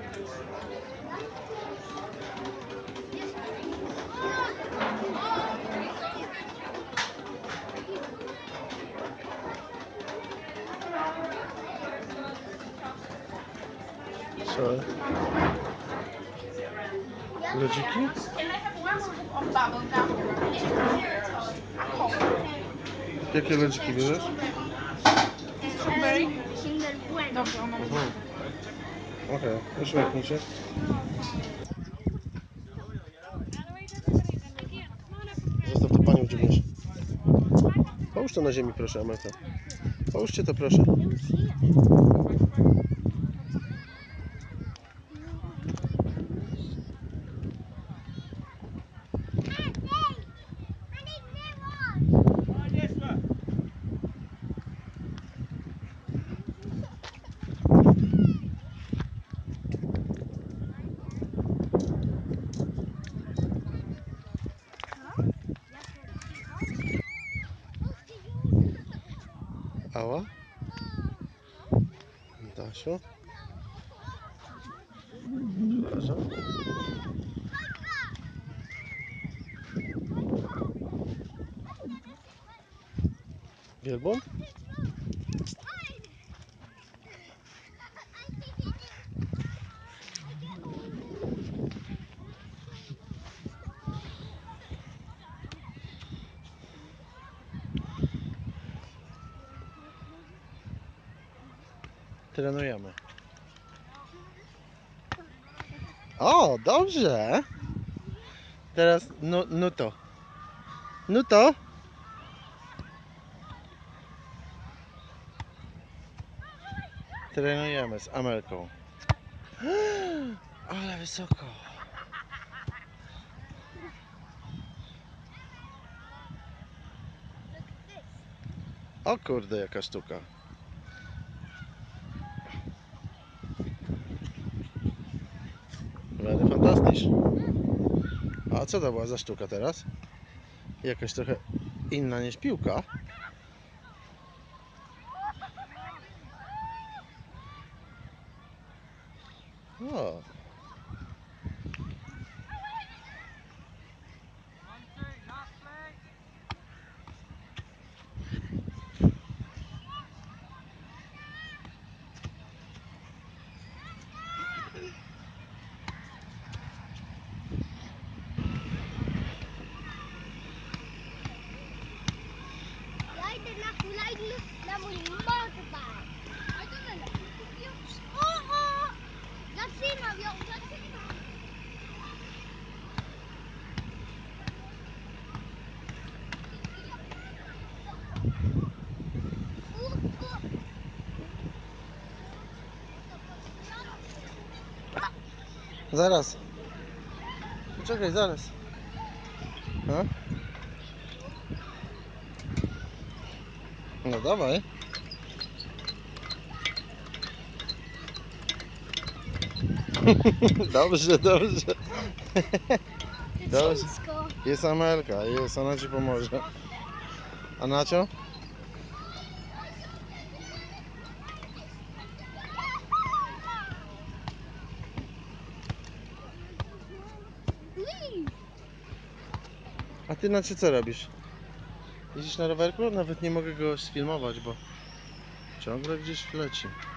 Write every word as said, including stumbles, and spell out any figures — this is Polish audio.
Co? Lodziki? Jakie lodziki bierzesz? Strawberry? Dobrze, ona Mhm. Okej, okay. Uśmiechnij się. Zostaw to panią dziubniesz. Połóż to na ziemi, proszę, Amelka. Połóżcie to, proszę. Ała? Dasiu? Przepraszam. Wielbłąd? Trenujemy. O, dobrze. Teraz no, no to. No to. Trenujemy z Amelką. Ale wysoko. O kurde, jaka sztuka. Very fantastycznie. A co to była za sztuka teraz? Jakaś trochę inna niż piłka. O. Zaraz. Poczekaj, zaraz. A? No dawaj. Dobrze, dobrze. Dobrze. Jest Amelka, jest, ona ci pomoże. A Nacio? A ty Nacio co robisz? Jeździsz na rowerku? Nawet nie mogę go sfilmować, bo ciągle gdzieś leci.